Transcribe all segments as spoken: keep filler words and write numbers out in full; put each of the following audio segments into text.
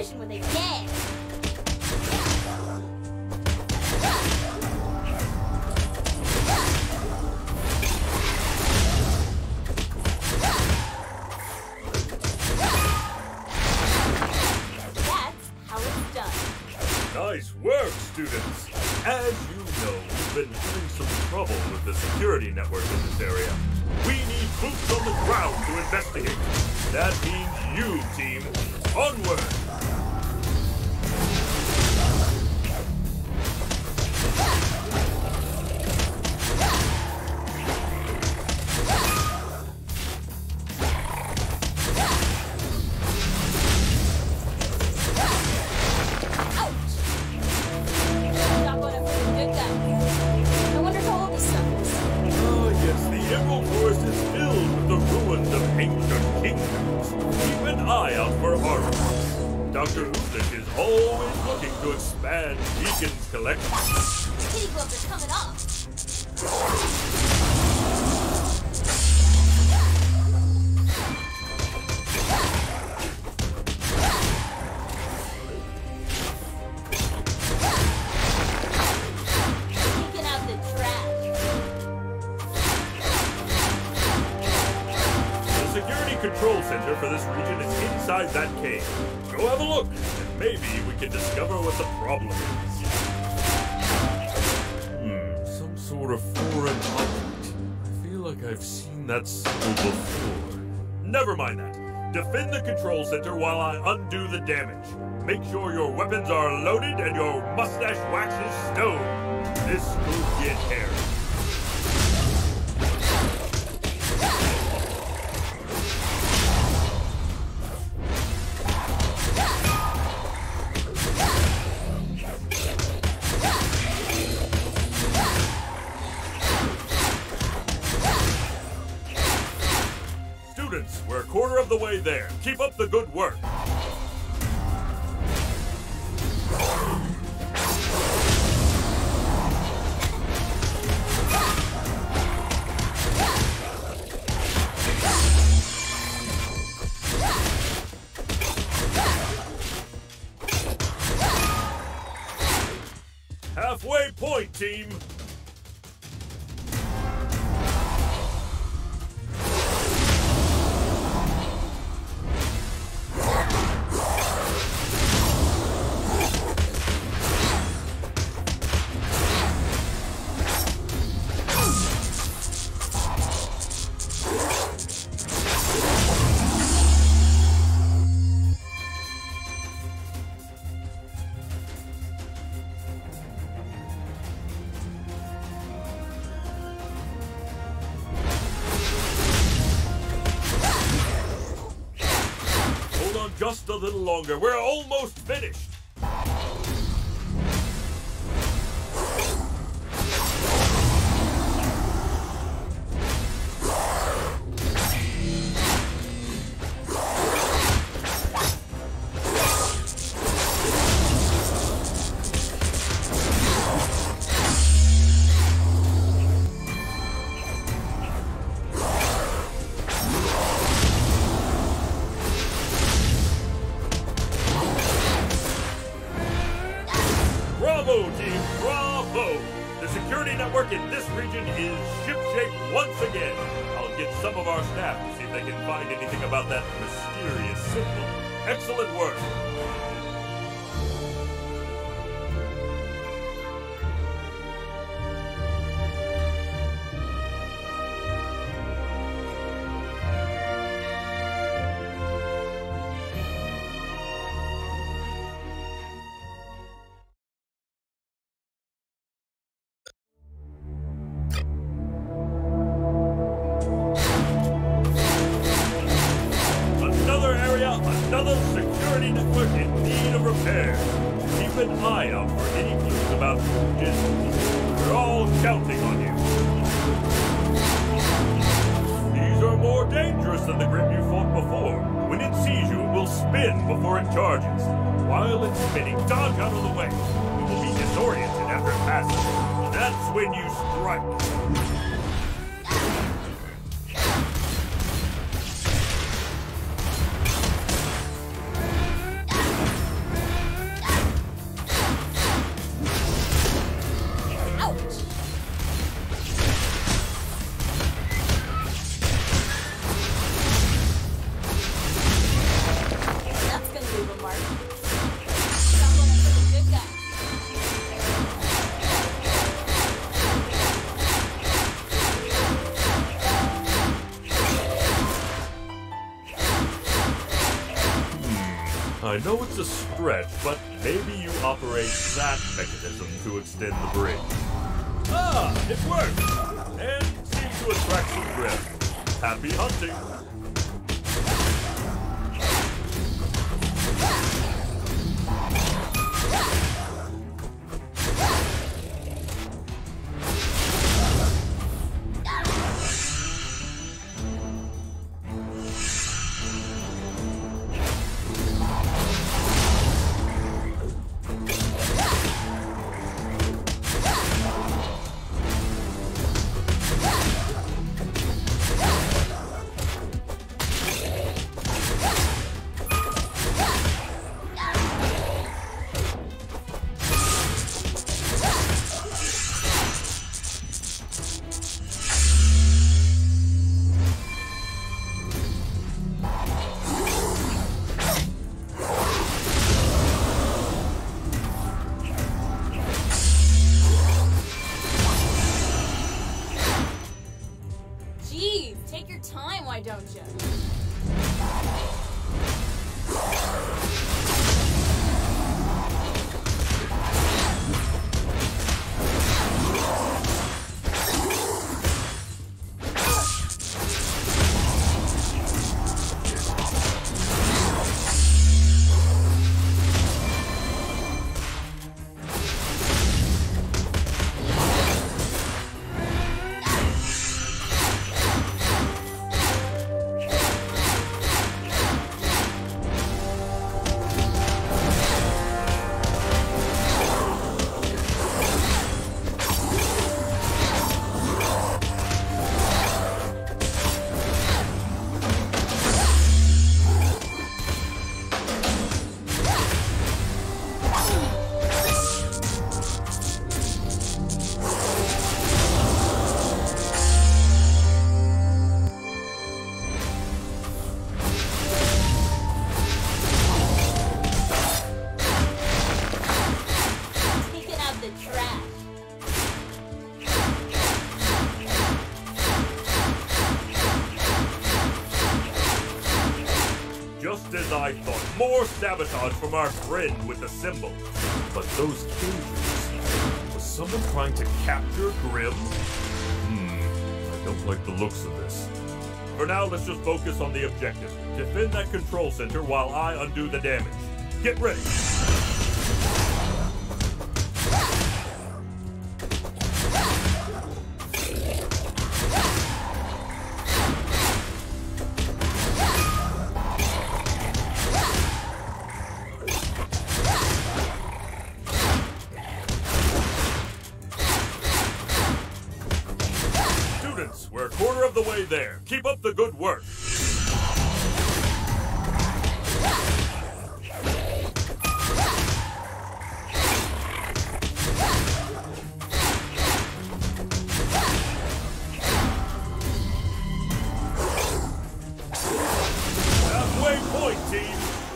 position when they can. Nice work, students! As you know, we've been having some trouble with the security network in this area. We need boots on the ground to investigate. That means you, team. Onward! Doctor Lucas is always looking to expand Deacon's collection. Kitty gloves are coming off. Taking out the trash. The security control center for this region is inside that cave. Go have a look, and maybe we can discover what the problem is. Hmm, some sort of foreign object. I feel like I've seen that symbol before. Never mind that. Defend the control center while I undo the damage. Make sure your weapons are loaded and your mustache wax is stoned. This could get hairy. We're a quarter of the way there. Keep up the good work. Halfway point, team. Just a little longer. We're almost finished. Bravo, team, bravo! The security network in this region is shipshape once again. I'll get some of our staff to see if they can find anything about that mysterious symbol. Excellent work. Another security network in need of repair. Keep an eye out for any clues about Jizz. We're all counting on you. These are more dangerous than the grip you fought before. When it sees you, it will spin before it charges. While it's spinning, dodge out of the way. You will be disoriented after it passes. That's when you strike. I know it's a stretch, but maybe you operate that mechanism to extend the bridge. Ah, it worked! And seems to attract some grip. Happy hunting! Take your time, why don't you? Just as I thought, more sabotage from our friend with the symbol. But those cages, was someone trying to capture Grimm? Hmm, I don't like the looks of this. For now, let's just focus on the objective. Defend that control center while I undo the damage. Get ready! We're a quarter of the way there. Keep up the good work. Halfway point, team.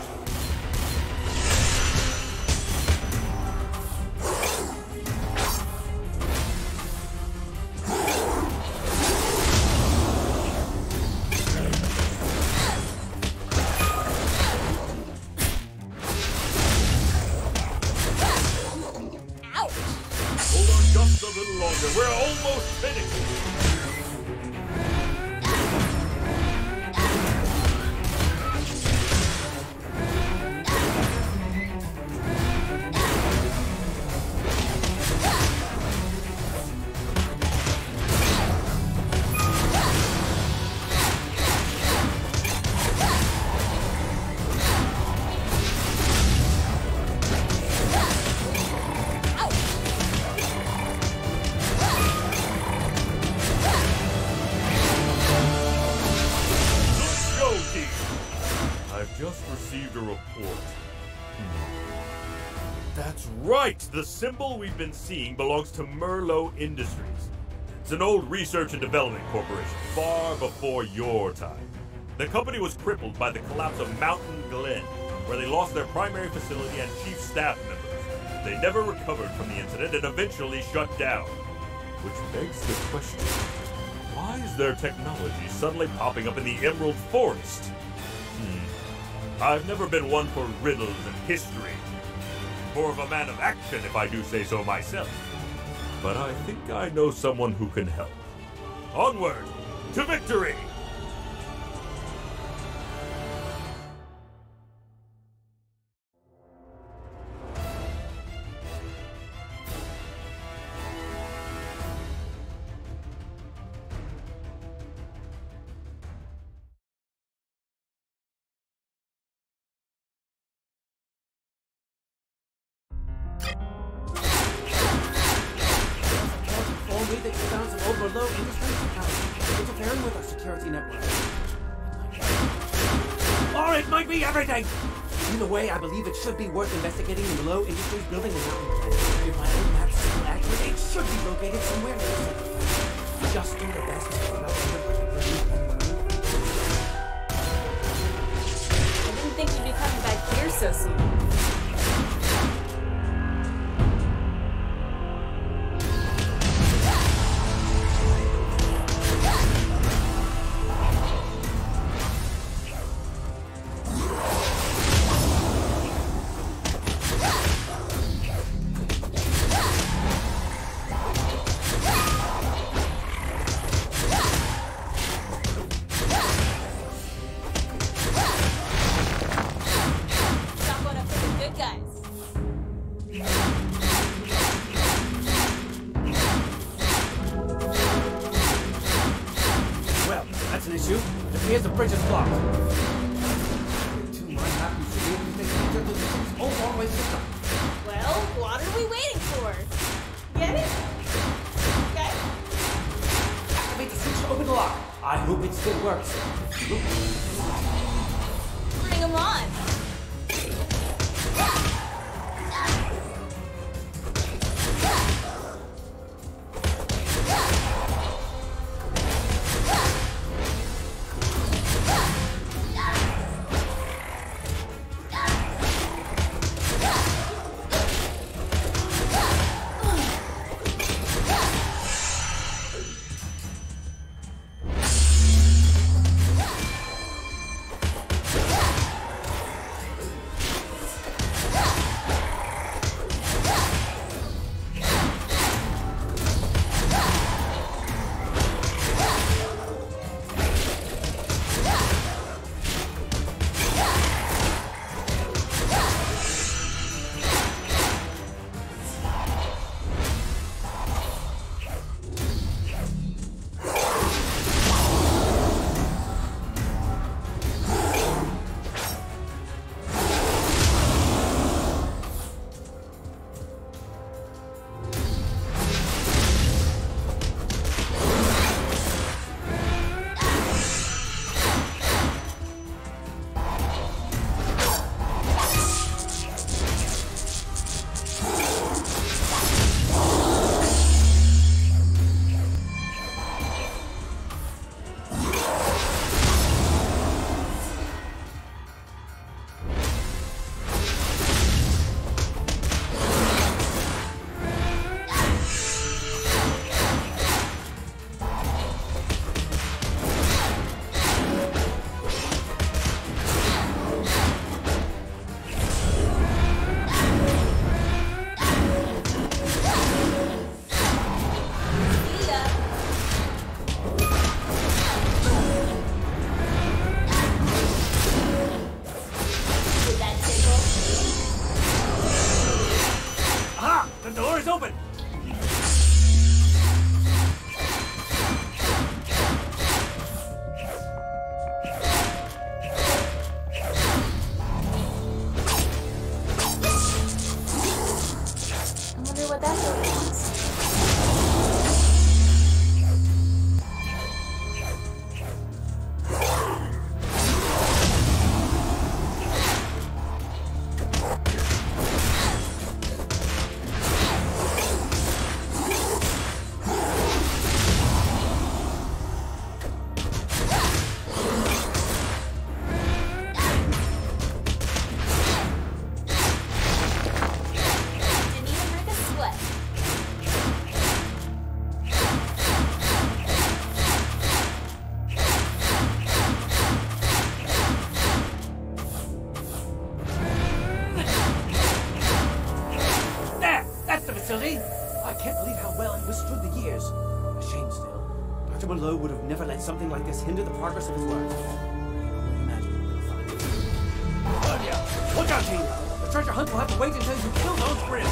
Just a little longer. We're almost finished. I've just received a report. Hmm. That's right! The symbol we've been seeing belongs to Merlot Industries. It's an old research and development corporation, far before your time. The company was crippled by the collapse of Mountain Glen, where they lost their primary facility and chief staff members. They never recovered from the incident and eventually shut down. Which begs the question, why is their technology suddenly popping up in the Emerald Forest? Hmm. I've never been one for riddles and history. More of a man of action, if I do say so myself. But I think I know someone who can help. Onward to victory! Only that you found some old Merlot Industries account interfering with our security network. Or it might be everything! Either way, I believe it should be worth investigating the Merlot Industries building and mapping plan. If my own maps are still accurate, it should be located somewhere in the city. Just do the best to figure out where I didn't think you'd be coming back here so soon. It appears the bridge is blocked. To my map, you should be able to take pictures of the city's old long-way system. Well, what are we waiting for? Get it? Okay. Activate the switch to open the lock. I hope it still works. Bring them on. Doctor Mallow would have never let something like this hinder the progress of his work. Imagine what we'll find. Claudia, look out, team! The treasure hunt will have to wait until you kill those Grim.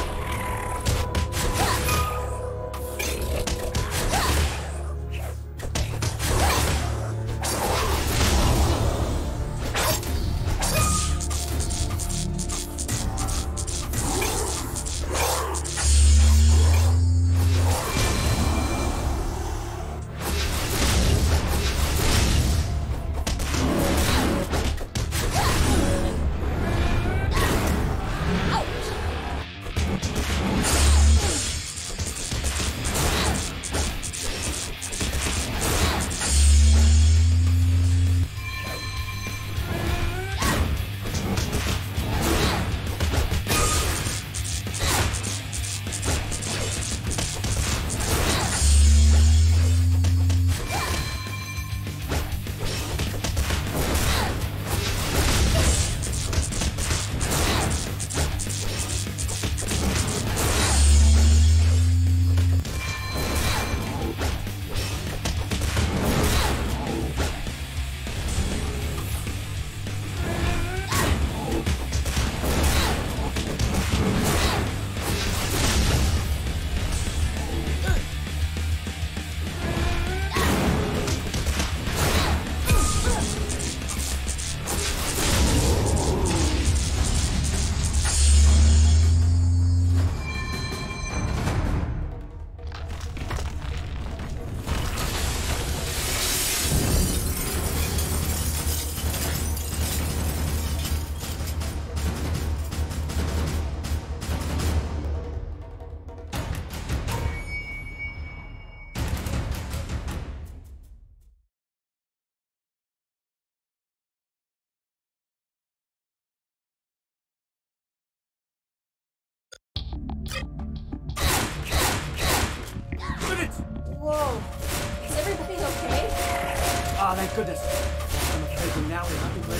Whoa. Is everybody okay? Ah, oh, thank goodness. I'm afraid we're now in nothing but...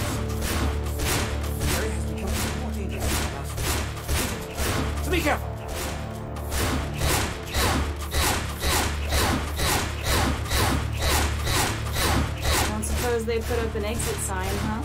The area has become more dangerous than the last one. So be careful! I don't suppose they put up an exit sign, huh?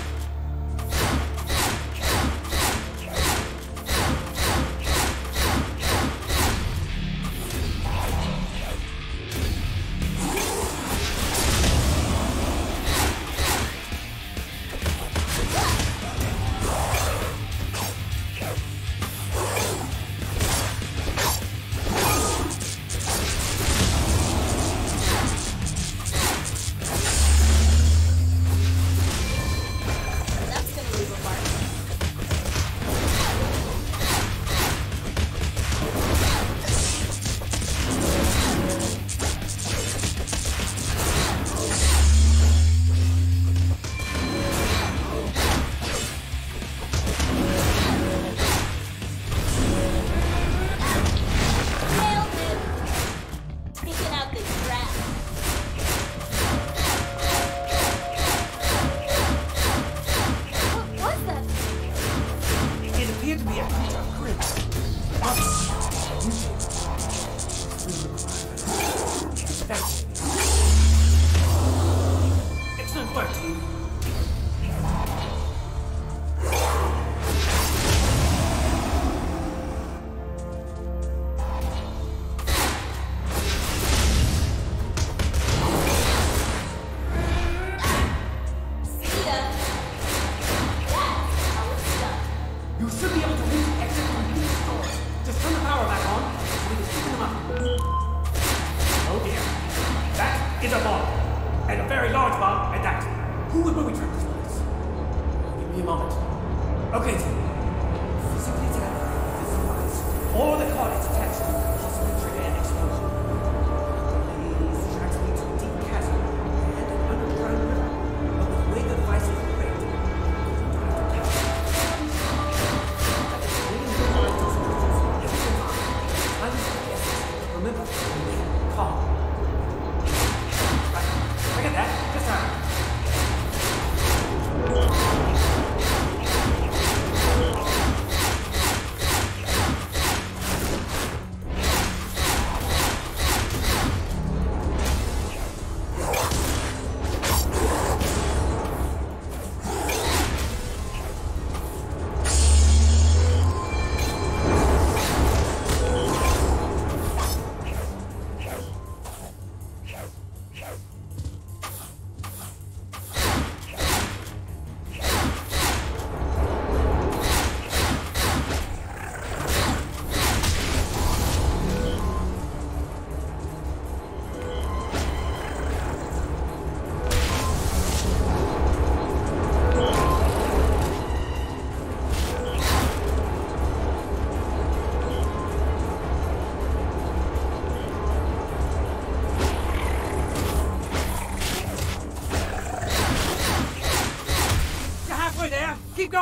Excellent work, team. You should be able to reach the exit from these doors. Just turn the power back on so we can open them up. Oh dear. That is a bomb. And a very large bomb at that. Who would booby trap this place? Give me a moment. Okay, team. Physically tap this device or the card it's attached to could possibly trigger an explosion. These tracks lead to a deep chasm and an underground river. But with the way the device is rigged, you don't have to catch it. Remember, calm. Right. I get that. This time.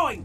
going!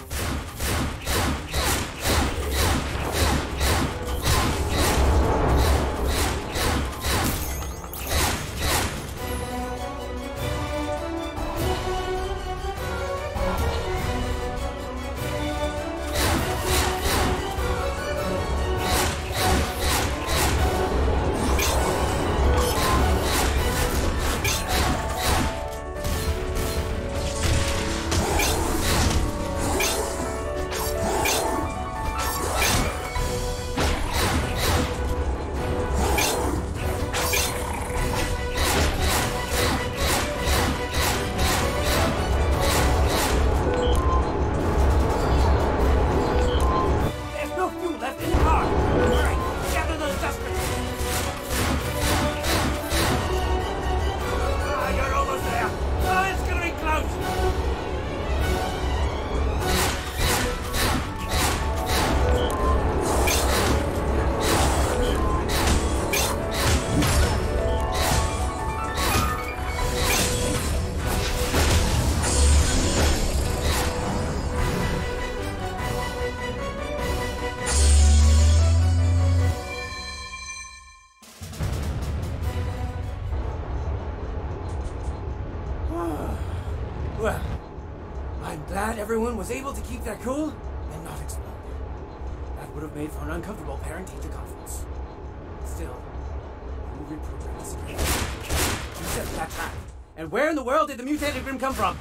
Well, I'm glad everyone was able to keep their cool and not explode. That would have made for an uncomfortable parent-teacher conference. Still, who reprogrammed this again? You set that trap. And where in the world did the mutated Grim come from?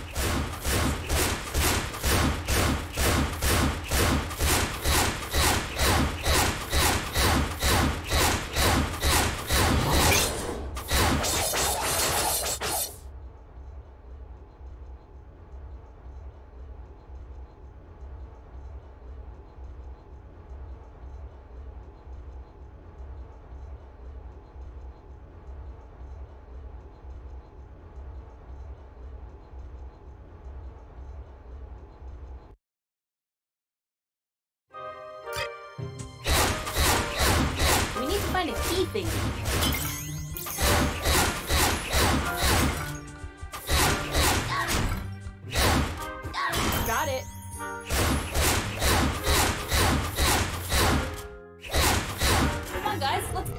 We need to find a key thing. Got it. Come on, guys. Let's.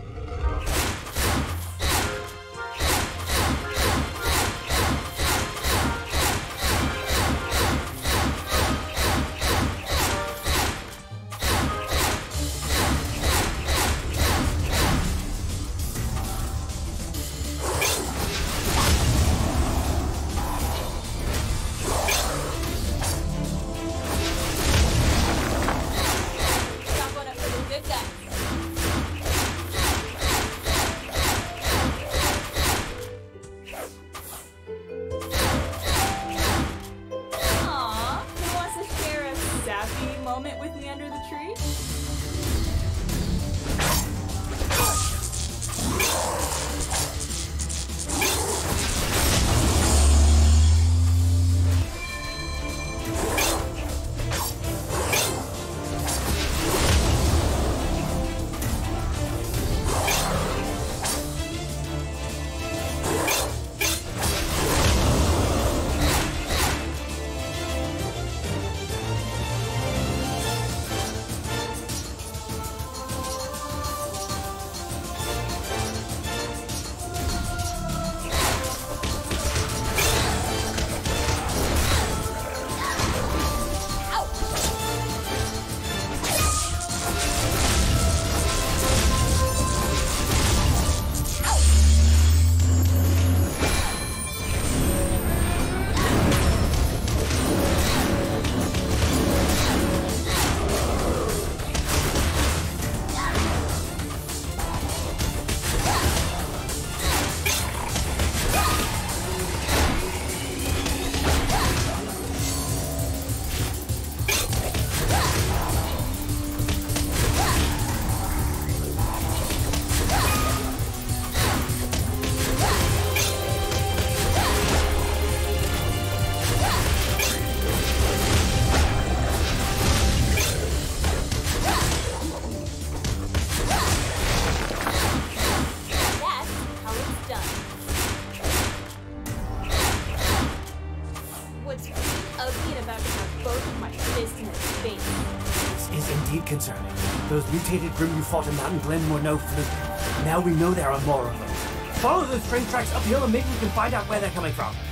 concerning. Those mutated Grim you fought in Mountain Glen were no fluke. Now we know there are more of them. Follow those train tracks uphill and maybe we can find out where they're coming from.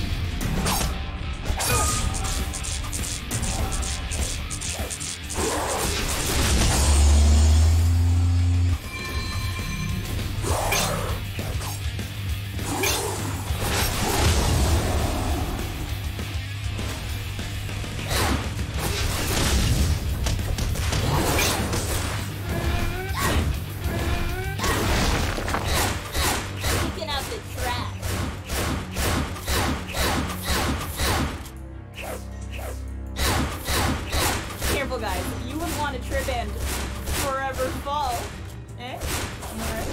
Guys, you would want to trip and forever fall. Eh? Alright.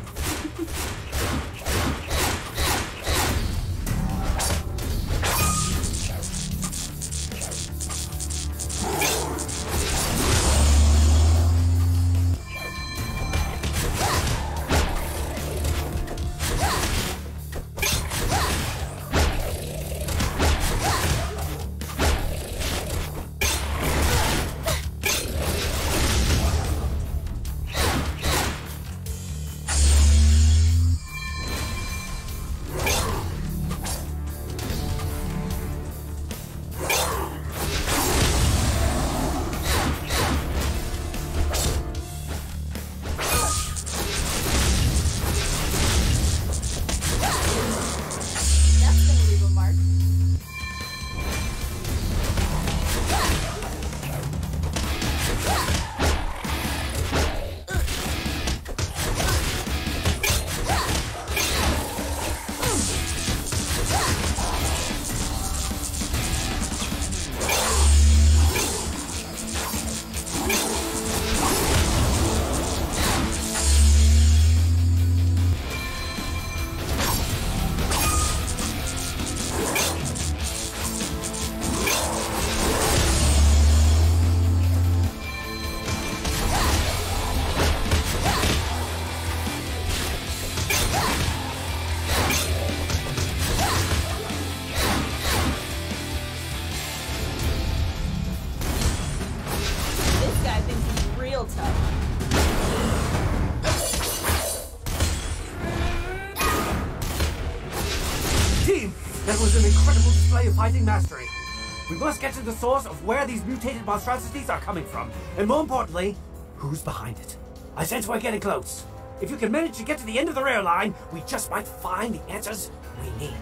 That was an incredible display of fighting mastery. We must get to the source of where these mutated monstrosities are coming from, and more importantly, who's behind it. I sense we're getting close. If you can manage to get to the end of the rail line, we just might find the answers we need.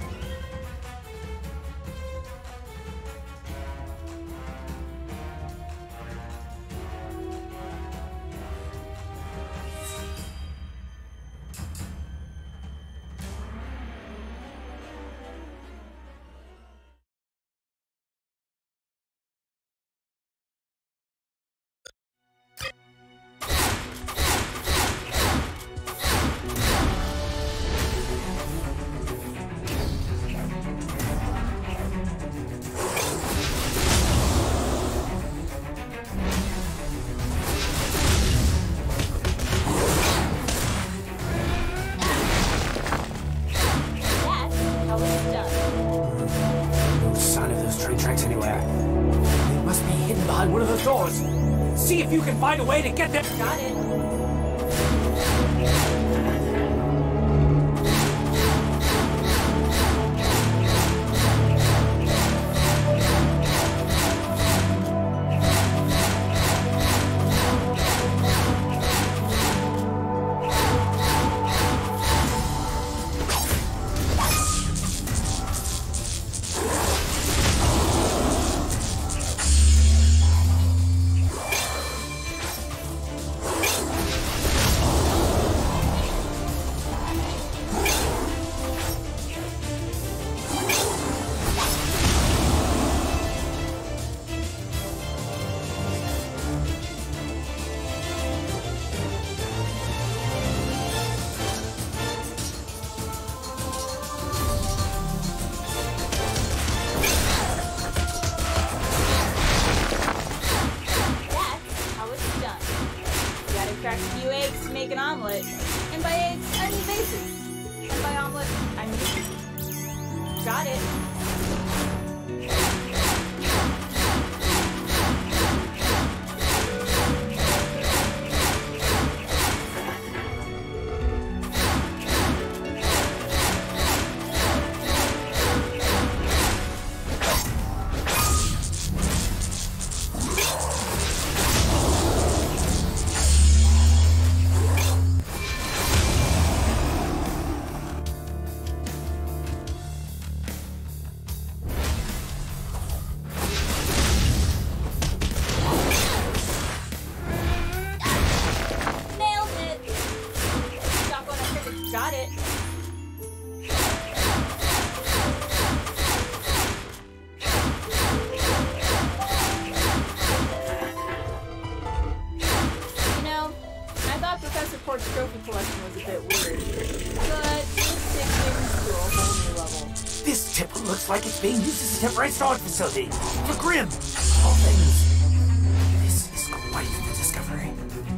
One of those doors. See if you can find a way to get there. Got it. Crack a few eggs to make an omelet. And by eggs, I mean bases. And by omelet, I mean... Got it. Got it. You know, I thought Professor Port's trophy collection was a bit weird, but this takes things to a whole new level. This temple looks like it's being used as a temporary storage facility for Grimm. All things. This is quite the discovery.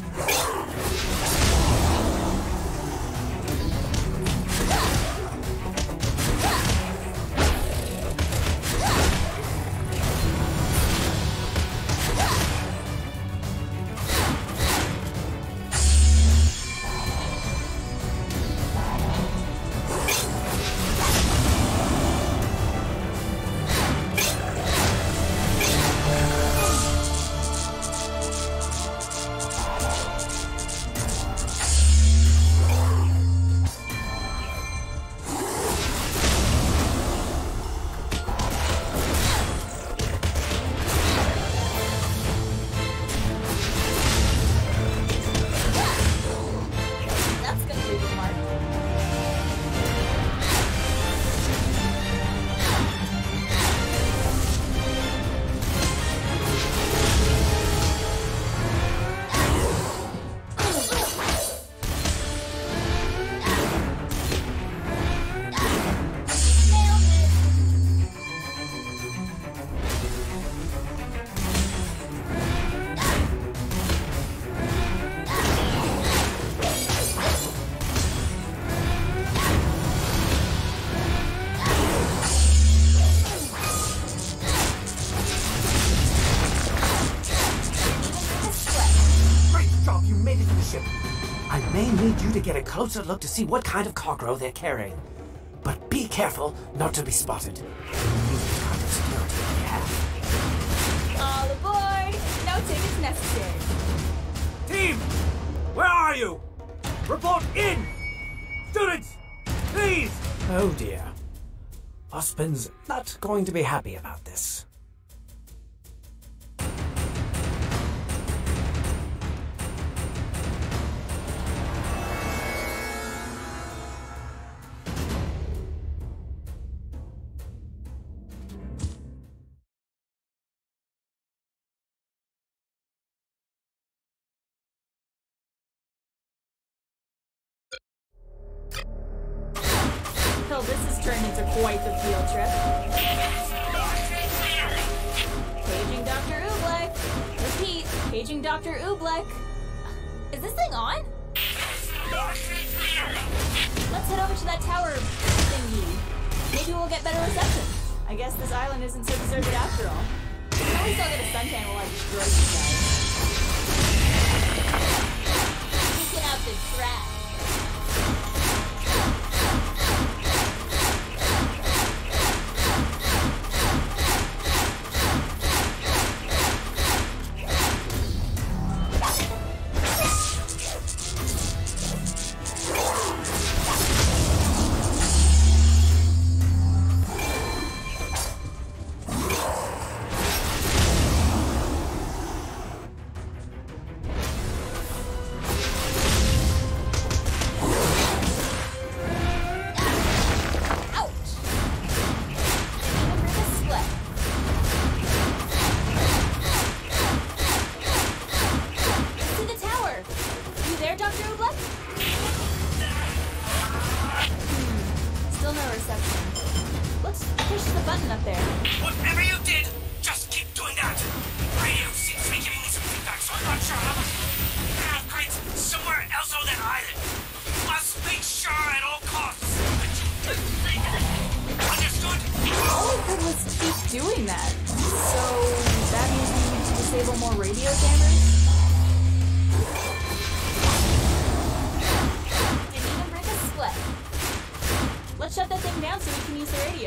I may need you to get a closer look to see what kind of cargo they're carrying. But be careful not to be spotted. You need the kind of security they have. All aboard! No tickets necessary. Team! Where are you? Report in! Students! Please! Oh dear. Ospin's not going to be happy about this. Hell, this has turned into quite the field trip. Paging Doctor Oobleck. Repeat, paging Doctor Oobleck. Is this thing on? Let's head over to that tower thingy. Maybe we'll get better reception. I guess this island isn't so deserted after all. At least I'll get a suntan while I destroy these guys. Picking out the trash. Whatever you did, just keep doing that. Radio seems to be giving me some feedback, so I'm not sure how much have crates somewhere else on that island. Must make sure at all costs. Understood? All I could was keep doing that. So that means we need to disable more radio jammers? Didn't even bring a split. Let's shut that thing down so we can use the radio.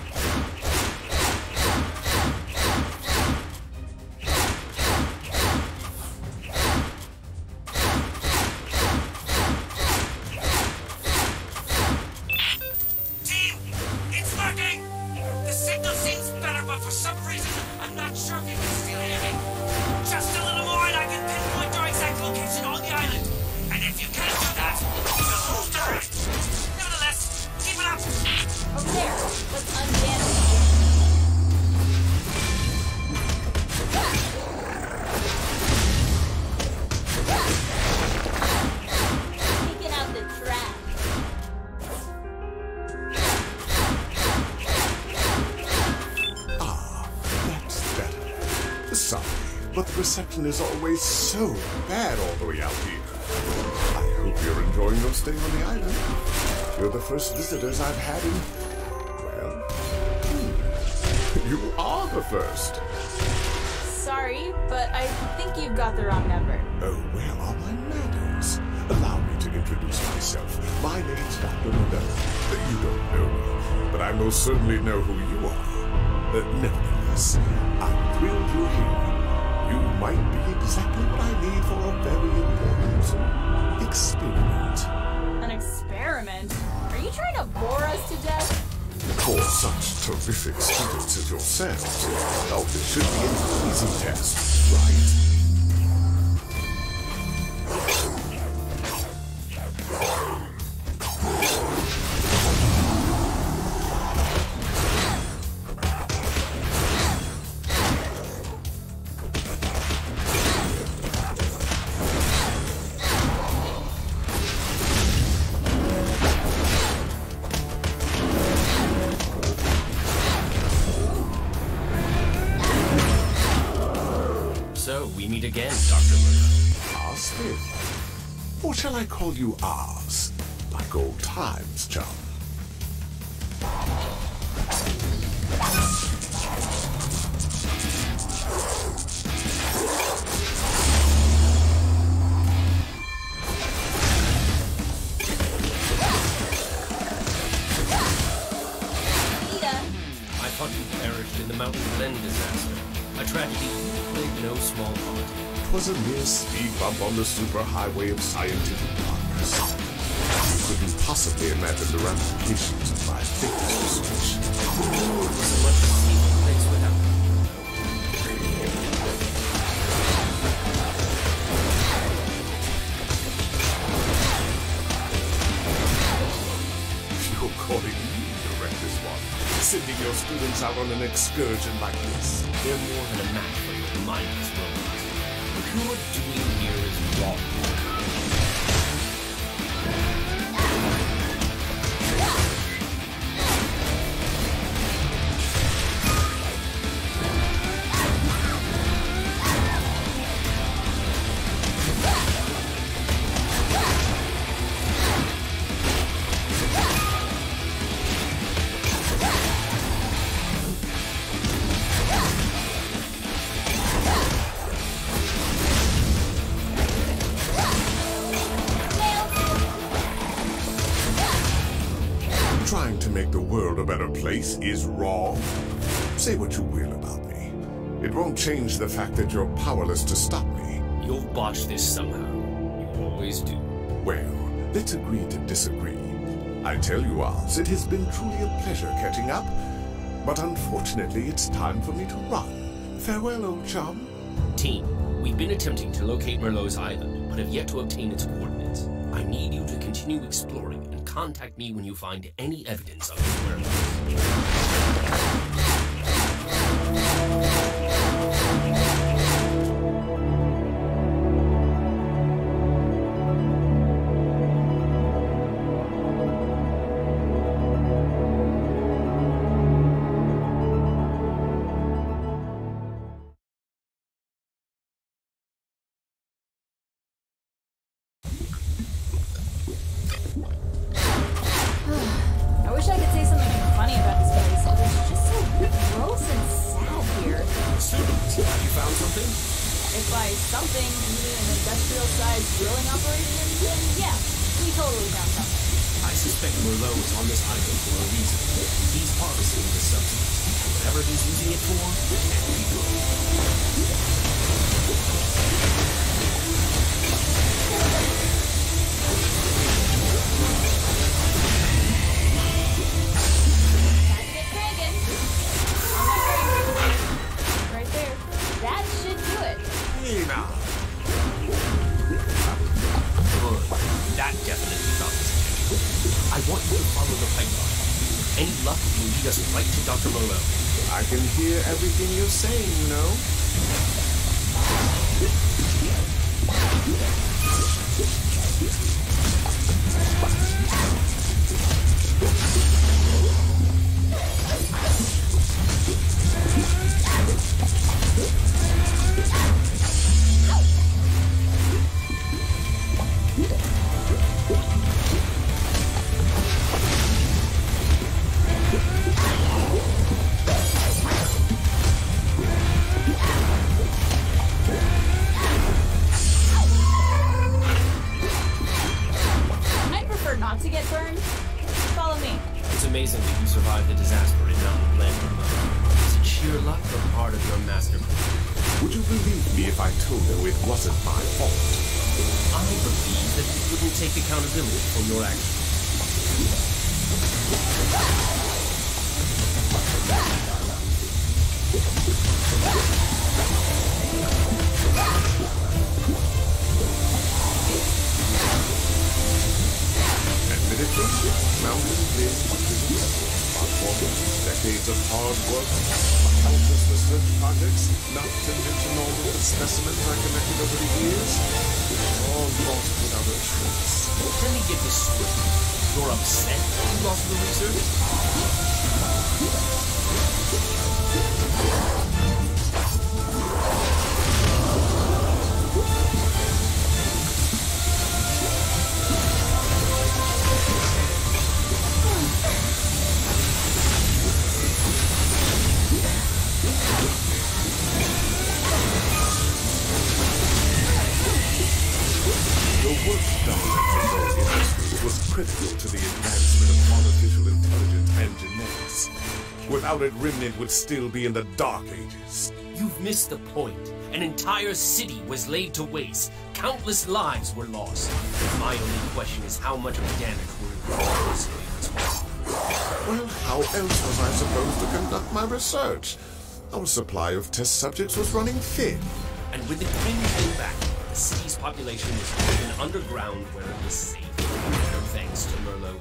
Team, it's working! The signal seems better, but for some reason, I'm not sure if you can still hear me. Just a little more and I can pinpoint your exact location on the island. And if you can't do that, you'll lose the rest. but the reception is always so bad all the way out here. I hope you're enjoying your stay on the island. You're the first visitors I've had in... well... hmm, you are the first. Sorry, but I think you've got the wrong number. Oh, where are my manners? Allow me to introduce myself. My name's Doctor Modell. You don't know me, but I most certainly know who you are. Uh, nevertheless, I'm thrilled you're here. You might be exactly what I need for a very important experiment. An experiment? Are you trying to bore us to death? For such terrific students as yourselves, oh, this should be an easy test, right? So, we meet again, Doctor Modell. R. Smith. Or shall I call you Ours? Like old times, chum. I thought you perished in the Mountain Glen disaster. A tragedy you played no small part. 'Twas a mere speed bump on the superhighway of scientific progress. You couldn't possibly imagine the ramifications of my fitness switch. It was a much safer place without you. You're calling me the reckless one, sending your students out on an excursion like this. They're more than a match for your mindless robots. What you're doing here is wrong. Trying to make the world a better place is wrong. Say what you will about me. It won't change the fact that you're powerless to stop me. You'll botch this somehow. You always do. Well, let's agree to disagree. I tell you, Oz, it has been truly a pleasure catching up, but unfortunately it's time for me to run. Farewell, old chum. Team, we've been attempting to locate Merlot's island, but have yet to obtain its coordinates. I need you to continue exploring and contact me when you find any evidence of its whereabouts. I wish I could say something funny about this place. It's just so gross and sad here. Students, have you found something? If by something you mean an industrial-sized drilling operation, then yeah, we totally found something. I suspect Merlot is on this island for a reason. He's harvesting this substance. Whatever he's using it for, it can't be good. Time to get cranking. On that crank. Right there. That should do it. Hey now. Good. That definitely got his attention. I want you to follow the pipeline. Any luck will lead us right to Doctor Merlot. I can hear everything you're saying, you know. get burned? Follow me. It's amazing that you survived the disaster in Mountain Glen. Is it sheer luck or part of your master plan? Would you believe me if I told you it wasn't my fault? I believe that you wouldn't take accountability for your actions. Admittedly, Mountain Glen contributed our former decades of hard work, countless research projects, not to mention all the specimens I collected over the years, all lost without a trace. Let me get this straight. You're upset you lost the research? Critical to the advancement of artificial intelligence and genetics. Without it, Remnant would still be in the Dark Ages. You've missed the point. An entire city was laid to waste. Countless lives were lost. My only question is how much of the damage were personally responsible. Well, how else was I supposed to conduct my research? Our supply of test subjects was running thin. And with the King back, the city's population was driven underground where it was safe. Thanks to Merlot.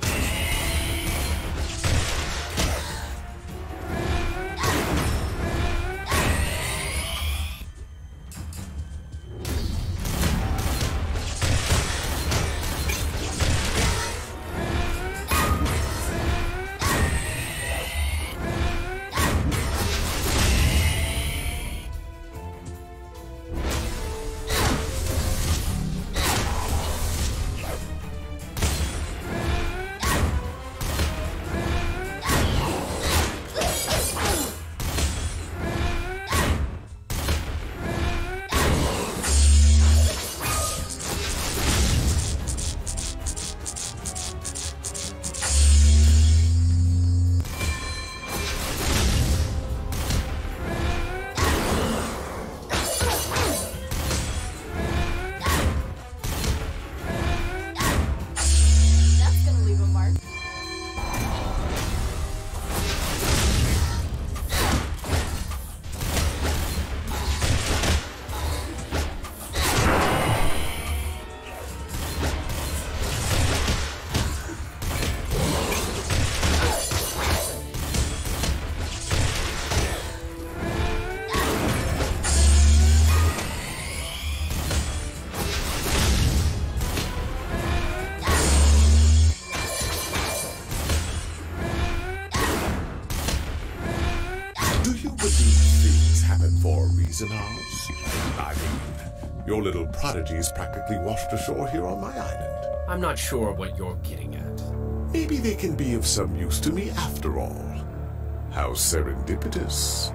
I mean, your little prodigies practically washed ashore here on my island. I'm not sure what you're getting at. Maybe they can be of some use to me after all. How serendipitous.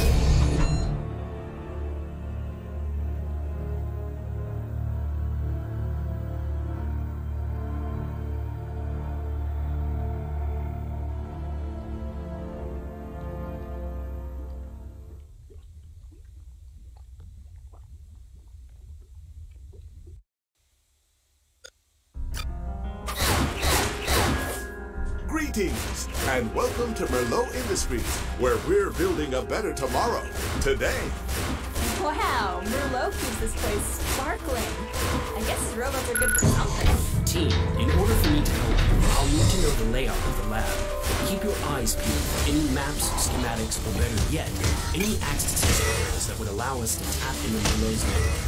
Greetings, and welcome to Merlot Industries, where we're building a better tomorrow, today. Wow, Merlot keeps this place sparkling. I guess his robots are good for something. Team, in order for me to help you, I'll need to know the layout of the lab. Keep your eyes peeled for any maps, schematics, or better yet, any access areas that would allow us to tap into Merlot's network.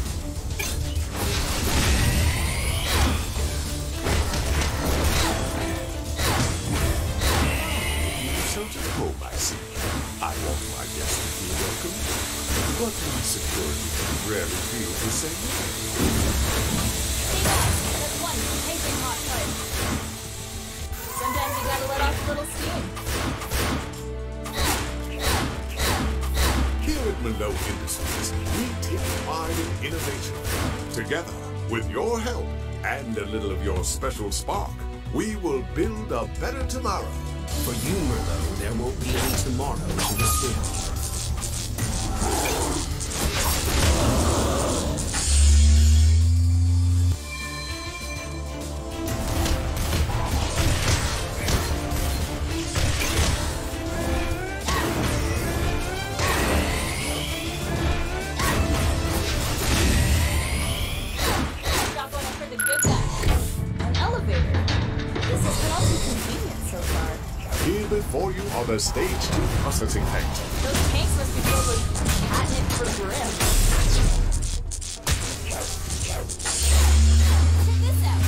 Home, I see. I want my guests to feel welcome, but my security rarely feels the same way. That's one piping hot pipe. Sometimes you gotta let off a little steam. Here at Merlot Industries, we take pride in innovation. Together, with your help and a little of your special spark, We will build a better tomorrow. For you, Merlot, there won't be any tomorrow to restore. Before you are the stage two processing tank. Those tanks must be filled with catnip for Grim. Check this out.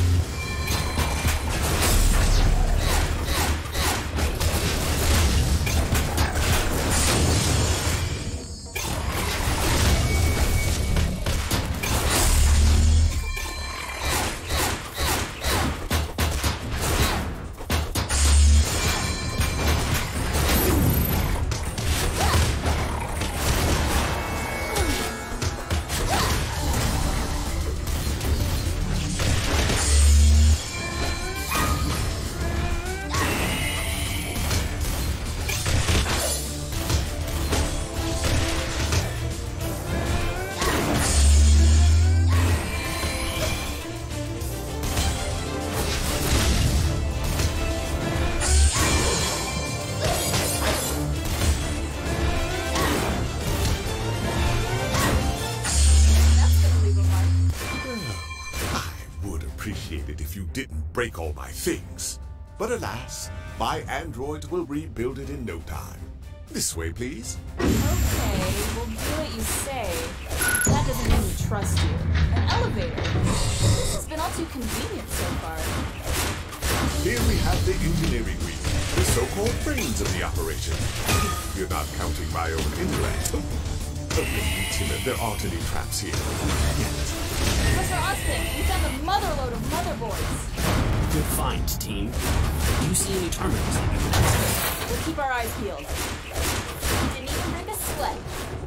If you didn't break all my things. But alas, my android will rebuild it in no time. This way, please. Okay, we'll do what you say. That doesn't mean we trust you. An elevator. This has been all too convenient so far. Here we have the engineering wing, the so-called brains of the operation. You're not counting my own intellect. But maybe, Timid, there aren't any traps here. Yet. Professor Austin, we found a motherload of motherboards. Good find, team. Do you see any terminals that we can access? We'll keep our eyes peeled. Didn't even break a sweat.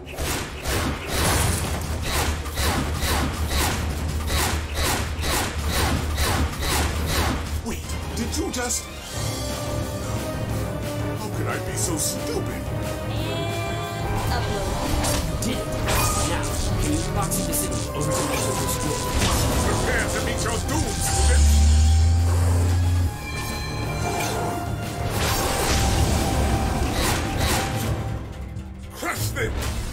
Wait, did you just... How could I be so stupid? And upload. Did it. Now, can you proxy the signal over to the other school? Prepare to meet your doom, student! Crush them!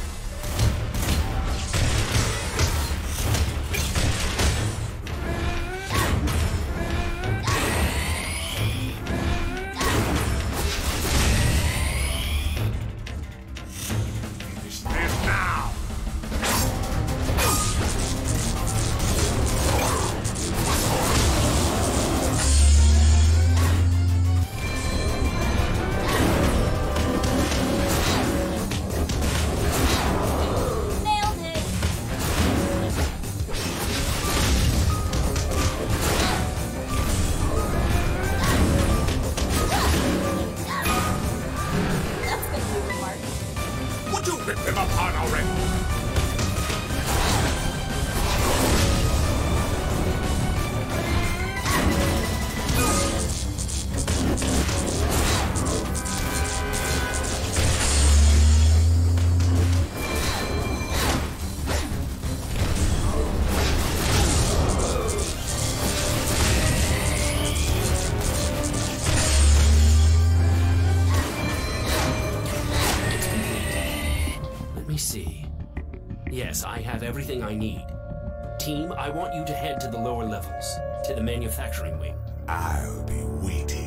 Finish them now! Rip them apart already! See. Yes, I have everything I need. Team, I want you to head to the lower levels, to the manufacturing wing. I'll be waiting.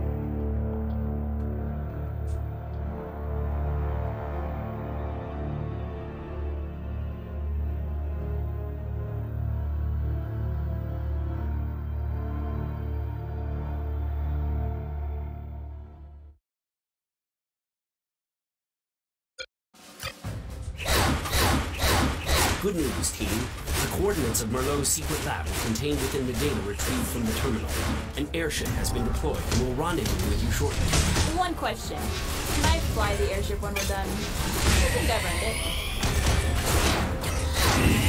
Good news, team. The coordinates of Merlot's secret lab are contained within the data retrieved from the terminal. An airship has been deployed and will rendezvous with you shortly. One question. Can I fly the airship when we're done? I think I've earned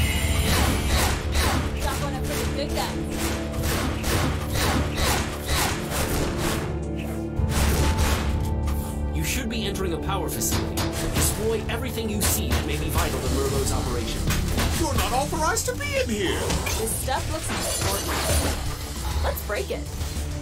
it. Shot one up for the good guys. be entering a power facility. Destroy everything you see that may be vital to Merlot's operation. You're not authorized to be in here! This stuff looks important. Let's break it.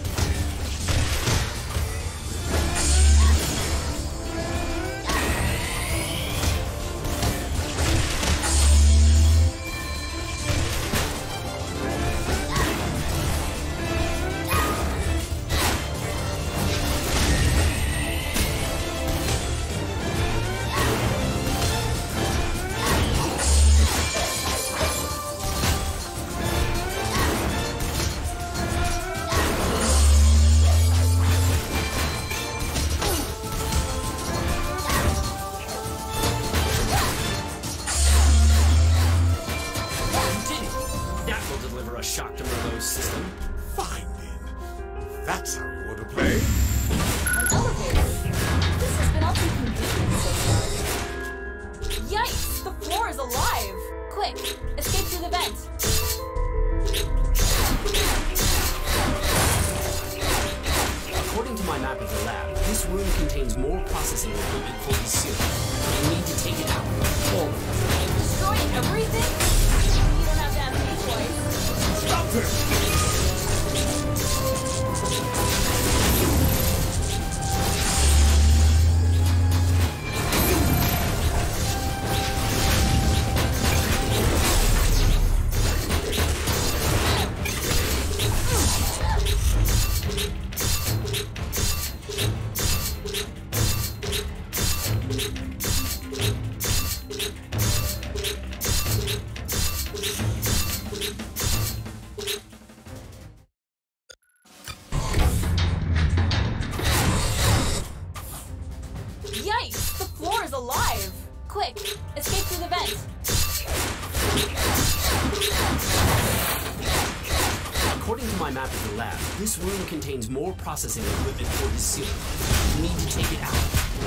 This room contains more processing equipment for the suit. You need to take it out.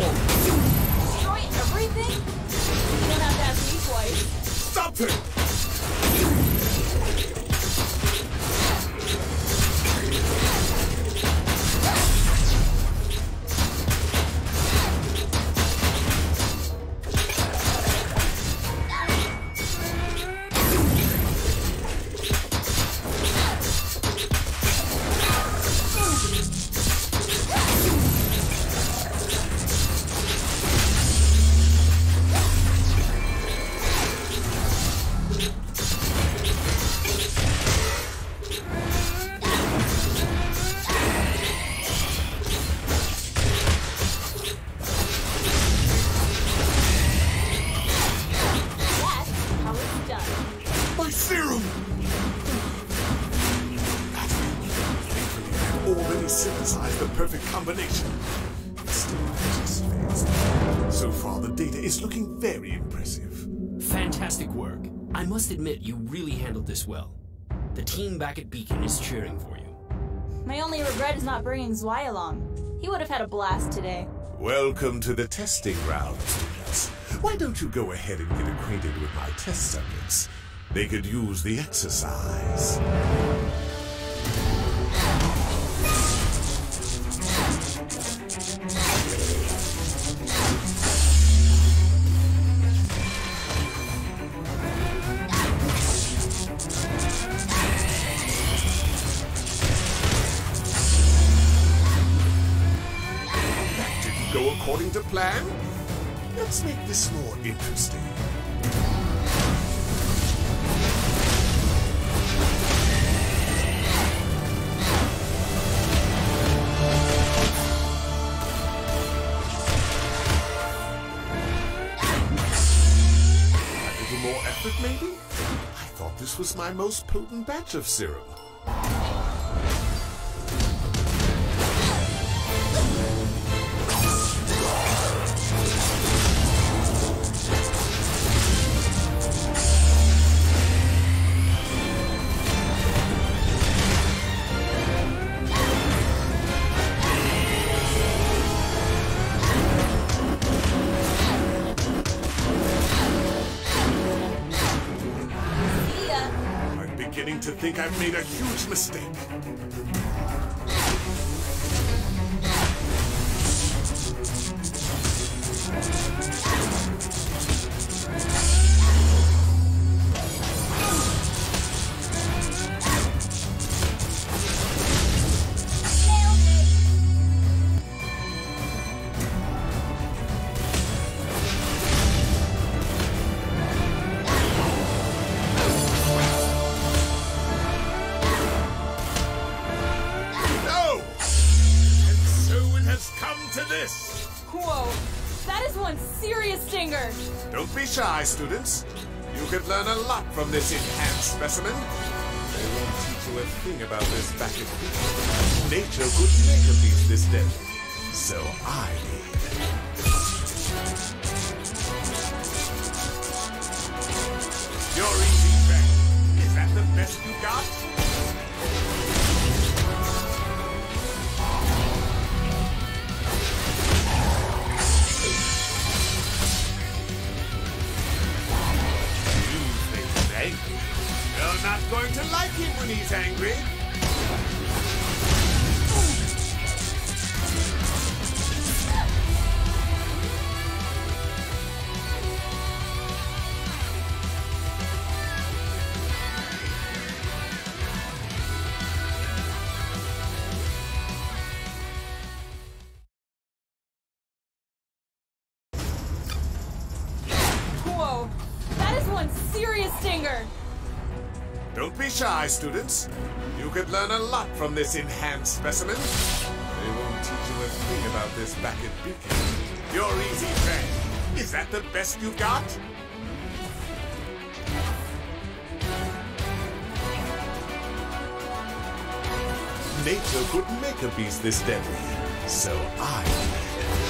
Oh. Destroy everything? You don't have to ask me twice. Stop it! Very impressive. Fantastic work. I must admit, you really handled this well. The team back at Beacon is cheering for you. My only regret is not bringing Zwei along. He would have had a blast today. Welcome to the testing ground, students. Why don't you go ahead and get acquainted with my test subjects? They could use the exercise. According to plan? Let's make this more interesting. A little more effort, maybe? I thought this was my most potent batch of serum. To think I've made a huge mistake. has come to this. Whoa, that is one serious stinger. Don't be shy, students. You could learn a lot from this enhanced specimen. They won't teach you a thing about this back at home. Nature couldn't make a beast this deadly. So I did. You're easy, friend. Is that the best you got? You're not going to like him when he's angry. Whoa, that is one serious stinger. Don't be shy, students. You could learn a lot from this enhanced specimen. They won't teach you a thing about this back at Beacon. You're easy, friend. Is that the best you got? Nature couldn't make a beast this deadly, so I did.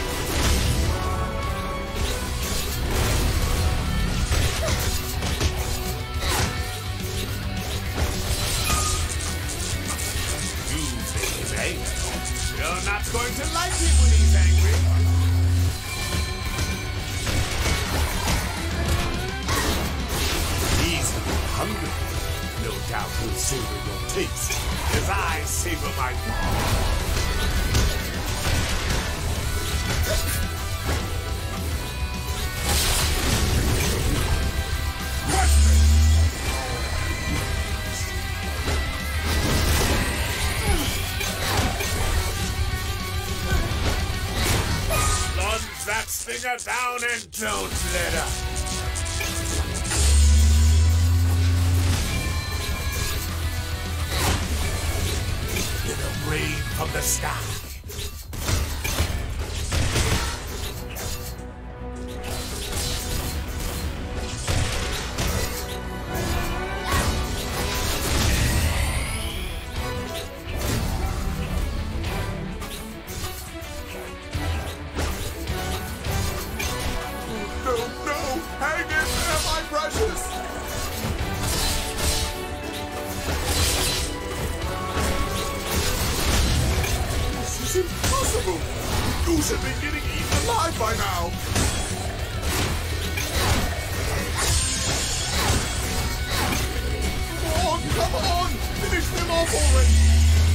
You're not going to like him when he's angry. He's hungry. No doubt he'll savor your taste, as I savor my that stinger down and don't let up. It'll rain from the sky. This is impossible! You should be getting eaten alive by now! Come on, come on! Finish them off already!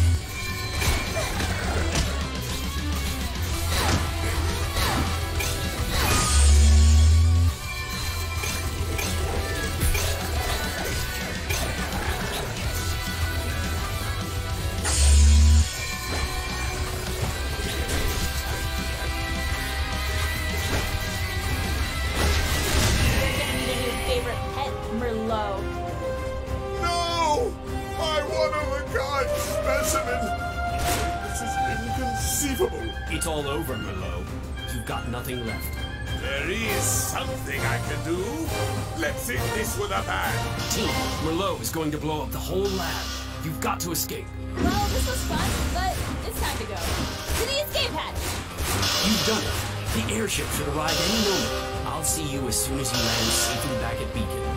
No! My one-of-a-kind specimen! This is inconceivable! It's all over, Merlot. You've got nothing left. There is something I can do. Let's hit this with a bang. Team, Merlot is going to blow up the whole lab. You've got to escape. Well, this was fun, but it's time to go. To the escape hatch! You've done it. The airship should arrive any moment. I'll see you as soon as you land safely back at Beacon.